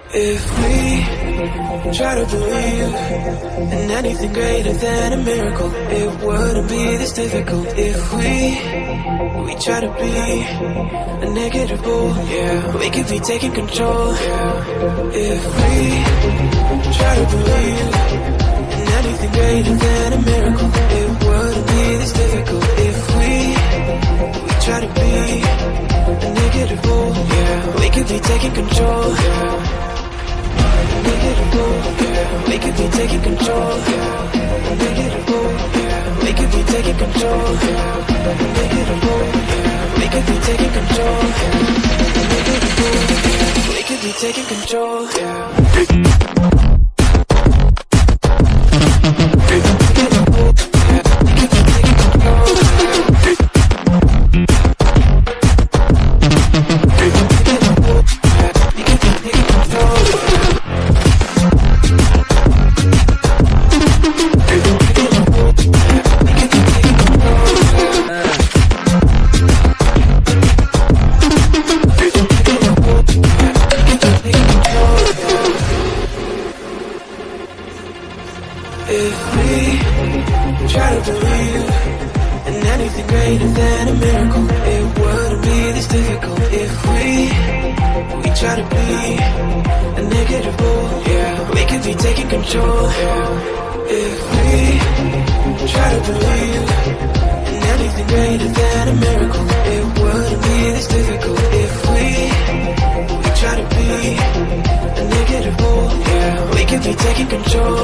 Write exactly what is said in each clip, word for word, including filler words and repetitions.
If we try to believe in anything greater than a miracle, it wouldn't be this difficult. If we we try to be a negative bull, yeah, we could be taking control. If we try to believe in anything greater than a miracle, it wouldn't be this difficult. If we we try to be a negative bull, yeah, we could be taking control. We could be taking control. We could be taking control. We could be taking control. We could be taking control. If we try to believe in anything greater than a miracle, it wouldn't be this difficult. If we we try to be a negative bull, yeah, we could be taking control. If we try to believe in anything greater than a miracle, it wouldn't be this difficult. If we we try to be a negative bull, yeah, we could be taking control.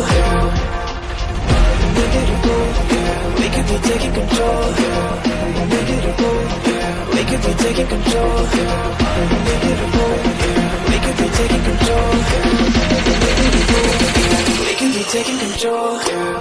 We could be taking control. We could be taking control. We could be taking control. We could be taking control.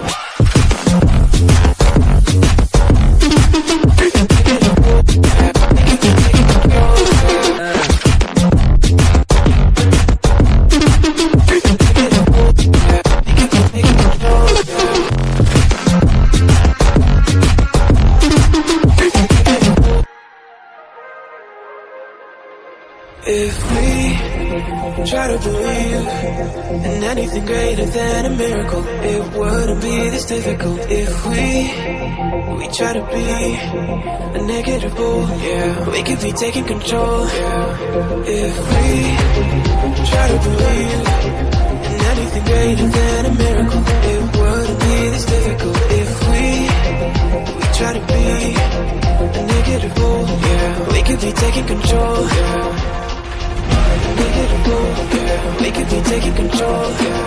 If we try to believe in anything greater than a miracle, it wouldn't be this difficult. If we we try to be a negative bull, yeah, we could be taking control. If we try to believe in anything greater than a miracle, it wouldn't be this difficult. If we we try to be a negative bull, yeah, we could be taking control. We could be taking control.